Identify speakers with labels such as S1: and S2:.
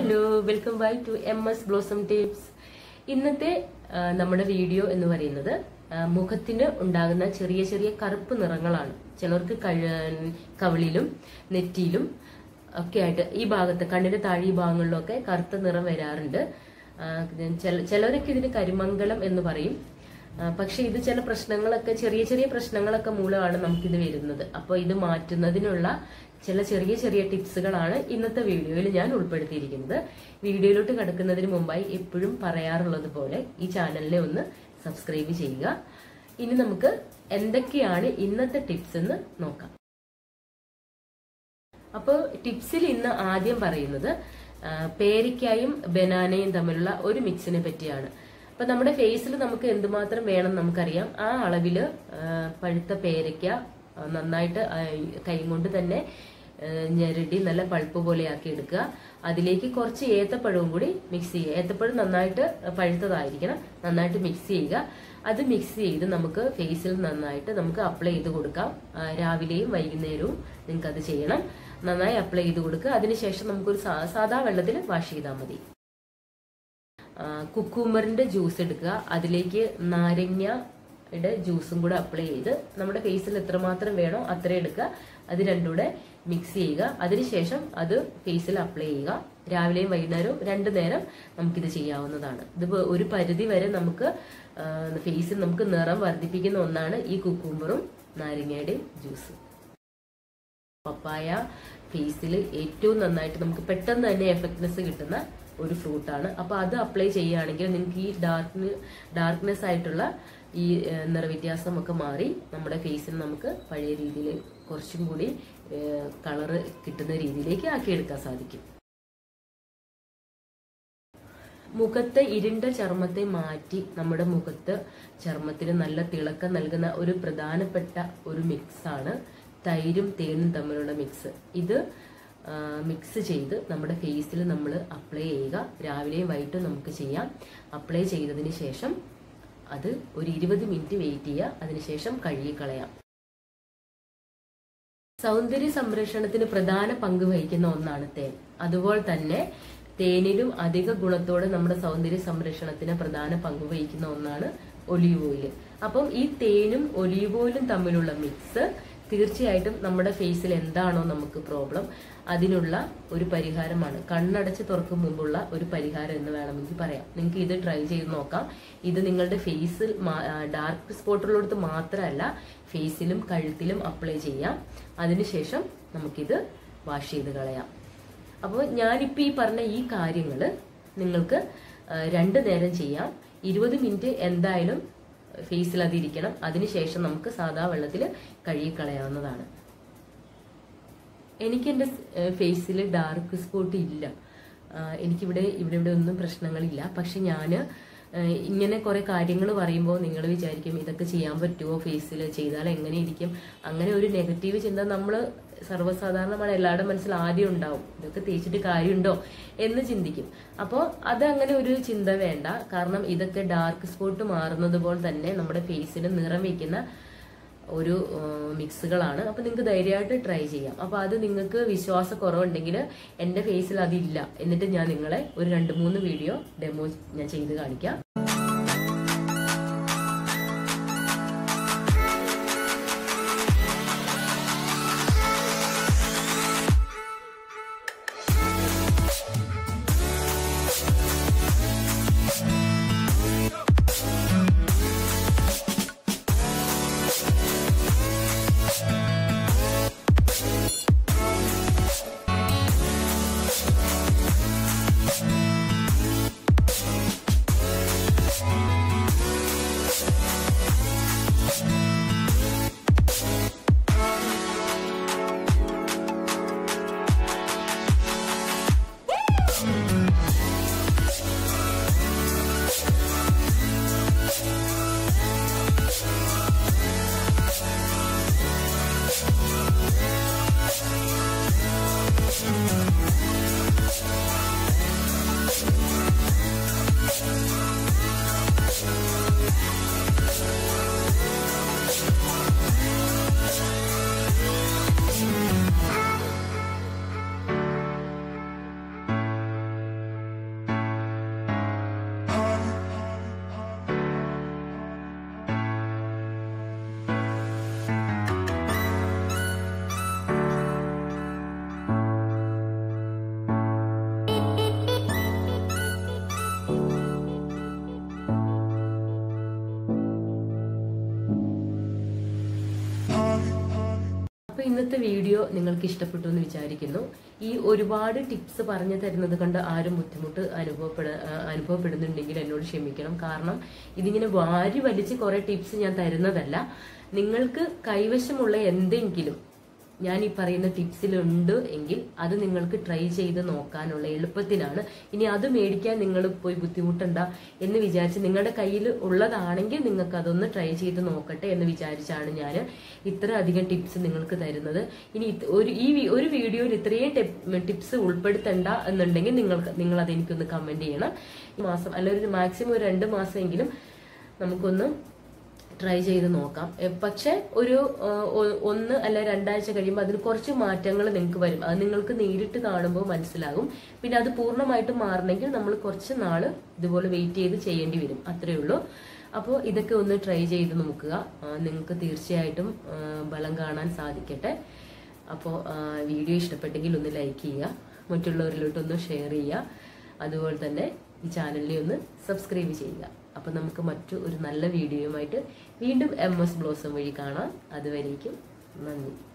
S1: Hello welcome back to MS blossom tips. ഇന്നത്തെ നമ്മുടെ video എന്ന് പറയുന്നത് മുഖത്തിന് ഉണ്ടാകുന്ന ചെറിയ ചെറിയ കറുപ്പ് നിറങ്ങളാണ്. ചിലർക്ക് കവിളിലും നെറ്റിയിലും ഒക്കെ ആയിട്ട് ഈ ഭാഗത്ത് കണ്ണിന്റെ താഴെ ഭാഗങ്ങളിലൊക്കെ കറുത്ത നിറം വരാറുണ്ട്. ചിലരൊക്കെ ഇതിന് കരിമംഗലം എന്ന് പറയും. പക്ഷെ ഇത് ചില പ്രശ്നങ്ങളൊക്കെ ചെറിയ ചെറിയ പ്രശ്നങ്ങളൊക്കെ മൂലമാണ് നമുക്കിത് വരുന്നത്. അപ്പോൾ ഇത് മാറ്റുന്നതിനുള്ള ചില ചെറിയ ചെറിയ ടിപ്സുകളാണ് ഇന്നത്തെ വീഡിയോയിൽ ഞാൻ ഉൾപ്പെടുത്തിയിരിക്കുന്നത്. വീഡിയോയിലോട്ട് കടക്കുന്നതിന് മുമ്പായി എപ്പോഴും പറയാറുള്ളത് പോലെ ഈ ചാനലിനെ ഒന്ന് സബ്സ്ക്രൈബ് ചെയ്യുക. ഇനി നമുക്ക് എന്തൊക്കെയാണ് ഇന്നത്തെ ടിപ്സ് എന്ന് നോക്കാം. അപ്പോൾ ടിപ്സിൽ ഇന്ന് ആദ്യം പറയുന്നത് പേരയ്ക്കായും ബനാനയും തമ്മിലുള്ള ഒരു മിക്സിനെ പറ്റിയാണ്. അപ്പൊ നമ്മുടെ ഫേസിൽ നമുക്ക് എന്തുമാത്രം വേണം നമുക്കറിയാം. ആ അളവില് പഴുത്ത പേരയ്ക്ക നന്നായിട്ട് കൈ കൊണ്ട് തന്നെ ഞെരടി നല്ല പൾപ്പ് പോലെ ആക്കി എടുക്കുക. അതിലേക്ക് കുറച്ച് ഏത്തപ്പഴവും കൂടി മിക്സ് ചെയ്യുക. ഏത്തപ്പഴം നന്നായിട്ട് പഴുത്തതായിരിക്കണം. നന്നായിട്ട് മിക്സ് ചെയ്യുക. അത് മിക്സ് ചെയ്ത് നമുക്ക് ഫേസിൽ നന്നായിട്ട് നമുക്ക് അപ്ലൈ ചെയ്ത് കൊടുക്കാം. രാവിലെയും വൈകുന്നേരവും നിങ്ങൾക്ക് അത് ചെയ്യണം. നന്നായി അപ്ലൈ ചെയ്ത് കൊടുക്കുക. അതിനുശേഷം നമുക്കൊരു സാധാ വെള്ളത്തിൽ വാഷ് ചെയ്താൽ മതി. കുക്കുംബറിന്റെ ജ്യൂസ് എടുക്കുക. അതിലേക്ക് നാരങ്ങയുടെ ജ്യൂസും കൂടെ അപ്ലൈ ചെയ്ത് നമ്മുടെ ഫേസിൽ എത്രമാത്രം വേണോ അത്രയും എടുക്കുക. അത് രണ്ടും കൂടെ മിക്സ് ചെയ്യുക. അതിനുശേഷം അത് ഫേസിൽ അപ്ലൈ ചെയ്യുക. രാവിലെയും വൈകുന്നേരവും 2 നേരം നമുക്കിത് ചെയ്യാവുന്നതാണ്. ഇത് ഒരു പരിധി വരെ നമുക്ക് ഫേസിൽ നമുക്ക് നിറം വർദ്ധിപ്പിക്കുന്ന ഒന്നാണ് ഈ കുക്കുംബറും നാരങ്ങയുടെയും ജ്യൂസ്. പപ്പായ ഫേസിൽ ഏറ്റവും നന്നായിട്ട് നമുക്ക് പെട്ടെന്ന് തന്നെ എഫക്ട്നെസ് കിട്ടുന്ന ഒരു ഫ്രൂട്ടാണ്. അപ്പൊ അത് അപ്ലൈ ചെയ്യുകയാണെങ്കിൽ നിങ്ങൾക്ക് ഈ ഡാർക്ക്നെസ് ആയിട്ടുള്ള ഈ നിറവ്യത്യാസം ഒക്കെ മാറി നമ്മുടെ ഫേസിൽ നമുക്ക് പഴയ രീതിയിൽ കുറച്ചും കൂടി കളറ് കിട്ടുന്ന രീതിയിലേക്ക് ആക്കിയെടുക്കാൻ സാധിക്കും. മുഖത്തെ ഇരുണ്ട ചർമ്മത്തെ മാറ്റി നമ്മുടെ ചർമ്മത്തിന് നല്ല തിളക്കം നൽകുന്ന ഒരു പ്രധാനപ്പെട്ട ഒരു മിക്സാണ് തൈരും തേനും തമ്മിലുള്ള മിക്സ്. ഇത് മിക്സ് ചെയ്ത് നമ്മുടെ ഫേസിൽ നമ്മൾ അപ്ലൈ ചെയ്യുക. രാവിലെയും വൈകിട്ടും നമുക്ക് ചെയ്യാം. അപ്ലൈ ചെയ്തതിന് ശേഷം അത് ഒരു 20 മിനിറ്റ് വെയിറ്റ് ചെയ്യുക. അതിനുശേഷം കഴുകിക്കളയാം. സൗന്ദര്യ സംരക്ഷണത്തിന് പ്രധാന പങ്ക് വഹിക്കുന്ന ഒന്നാണ് തേൻ. അതുപോലെ തന്നെ തേനിലും അധിക ഗുണത്തോടെ നമ്മുടെ സൗന്ദര്യ സംരക്ഷണത്തിന് പ്രധാന പങ്ക് വഹിക്കുന്ന ഒന്നാണ് ഒലീവ് ഓയിൽ. അപ്പം ഈ തേനും ഒലീവ് ഓയിലും തമ്മിലുള്ള മിക്സ് തീർച്ചയായിട്ടും നമ്മുടെ ഫേസിൽ എന്താണോ നമുക്ക് പ്രോബ്ലം അതിനുള്ള ഒരു പരിഹാരമാണ്. കണ്ണടച്ച് തുറക്കും മുമ്പുള്ള ഒരു പരിഹാരം എന്ന് വേണമെങ്കിൽ പറയാം. നിങ്ങൾക്ക് ഇത് ട്രൈ ചെയ്ത് നോക്കാം. ഇത് നിങ്ങളുടെ ഫേസിൽ ഡാർക്ക് സ്പോട്ടുള്ളിടത്ത് മാത്രമല്ല ഫേസിലും കഴുത്തിലും അപ്ലൈ ചെയ്യാം. അതിനുശേഷം നമുക്കിത് വാഷ് ചെയ്ത് കളയാം. അപ്പോൾ ഞാനിപ്പോൾ ഈ പറഞ്ഞ ഈ കാര്യങ്ങൾ നിങ്ങൾക്ക് 2 നേരം ചെയ്യാം. 20 മിനിറ്റ് എന്തായാലും ഫേസിൽ അതിരിക്കണം. അതിനുശേഷം നമുക്ക് സാധാ വെള്ളത്തിൽ കഴുകിക്കളയാവുന്നതാണ്. എനിക്ക് എൻ്റെ ഫേസിൽ ഡാർക്ക് സ്പോട്ട് ഇല്ല. എനിക്കിവിടെ ഇവിടെ ഒന്നും പ്രശ്നങ്ങളില്ല. പക്ഷെ ഞാൻ ഇങ്ങനെ കുറെ കാര്യങ്ങൾ പറയുമ്പോൾ നിങ്ങൾ വിചാരിക്കും ഇതൊക്കെ ചെയ്യാൻ പറ്റുമോ, ഫേസിൽ ചെയ്താൽ എങ്ങനെ ഇരിക്കും, അങ്ങനെ ഒരു നെഗറ്റീവ് ചിന്ത നമ്മൾ സർവ്വസാധാരണമാണ് എല്ലാവരുടെ മനസ്സിൽ ആദ്യം ഉണ്ടാവും. ഇതൊക്കെ തേച്ചിട്ട് കാര്യമുണ്ടോ എന്ന് ചിന്തിക്കും. അപ്പോൾ അതങ്ങനെ ഒരു ചിന്ത വേണ്ട. കാരണം ഇതൊക്കെ ഡാർക്ക് സ്പോട്ട് മാറുന്നത് പോലെ തന്നെ നമ്മുടെ ഫേസിന് നിറം വയ്ക്കുന്ന ഒരു മിക്സുകളാണ്. അപ്പൊ നിങ്ങൾക്ക് ധൈര്യമായിട്ട് ട്രൈ ചെയ്യാം. അപ്പൊ അത് നിങ്ങൾക്ക് വിശ്വാസക്കുറവുണ്ടെങ്കിൽ എൻ്റെ ഫേസിൽ അതില്ല എന്നിട്ട് ഞാൻ നിങ്ങളെ ഒരു 2-3 വീഡിയോ ഡെമോ ഞാൻ ചെയ്ത് കാണിക്കാം. ഇന്നത്തെ വീഡിയോ നിങ്ങൾക്ക് ഇഷ്ടപ്പെട്ടു എന്ന് വിചാരിക്കുന്നു. ഈ ഒരുപാട് ടിപ്സ് പറഞ്ഞു തരുന്നത് കൊണ്ട് ആരും ബുദ്ധിമുട്ട് അനുഭവപ്പെടുന്നുണ്ടെങ്കിൽ എന്നോട് ക്ഷമിക്കണം. കാരണം ഇതിങ്ങനെ വാരി വലിച്ച് കുറെ ടിപ്സ് ഞാൻ തരുന്നതല്ല. നിങ്ങൾക്ക് കൈവശമുള്ള എന്തെങ്കിലും ഞാൻ ഈ പറയുന്ന ടിപ്സിലുണ്ട് എങ്കിൽ അത് നിങ്ങൾക്ക് ട്രൈ ചെയ്ത് നോക്കാനുള്ള എളുപ്പത്തിനാണ്. ഇനി അത് മേടിക്കാൻ നിങ്ങൾ പോയി ബുദ്ധിമുട്ടണ്ട എന്ന് വിചാരിച്ച് നിങ്ങളുടെ കയ്യിൽ ഉള്ളതാണെങ്കിൽ നിങ്ങൾക്ക് അതൊന്ന് ട്രൈ ചെയ്ത് നോക്കട്ടെ എന്ന് വിചാരിച്ചാണ് ഞാൻ ഇത്ര അധികം ടിപ്സ് നിങ്ങൾക്ക് തരുന്നത്. ഇനി ഒരു വീഡിയോയിൽ ഇത്രയും ടിപ്സ് ഉൾപ്പെടുത്തണ്ട എന്നുണ്ടെങ്കിൽ നിങ്ങൾ അതെനിക്കൊന്ന് കമന്റ് ചെയ്യണം. ഈ മാസം അല്ലെങ്കിൽ മാക്സിമം ഒരു 2 മാസമെങ്കിലും നമുക്കൊന്ന് ട്രൈ ചെയ്ത് നോക്കാം. പക്ഷെ ഒരു 1 അല്ല 2 ആഴ്ച കഴിയുമ്പോൾ അതിന് കുറച്ച് മാറ്റങ്ങൾ നിങ്ങൾക്ക് വരും. അത് നിങ്ങൾക്ക് നേരിട്ട് കാണുമ്പോൾ മനസ്സിലാകും. പിന്നെ അത് പൂർണ്ണമായിട്ട് മാറണമെങ്കിൽ നമ്മൾ കുറച്ച് നാള് ഇതുപോലെ വെയിറ്റ് ചെയ്ത് ചെയ്യേണ്ടി വരും. അത്രേ ഉള്ളൂ. അപ്പോൾ ഇതൊക്കെ ഒന്ന് ട്രൈ ചെയ്ത് നോക്കുക. നിങ്ങൾക്ക് തീർച്ചയായിട്ടും ഫലം കാണാൻ സാധിക്കട്ടെ. അപ്പോൾ വീഡിയോ ഇഷ്ടപ്പെട്ടെങ്കിൽ ഒന്ന് ലൈക്ക് ചെയ്യുക, മറ്റുള്ളവരിലോട്ടൊന്ന് ഷെയർ ചെയ്യുക, അതുപോലെ തന്നെ ഈ ചാനലിനെ ഒന്ന് സബ്സ്ക്രൈബ് ചെയ്യുക. അപ്പൊ നമുക്ക് ഒരു നല്ല വീഡിയോയുമായിട്ട് വീണ്ടും MS ബ്ലോസം വഴി കാണാം. അതുവരേക്കും നന്ദി.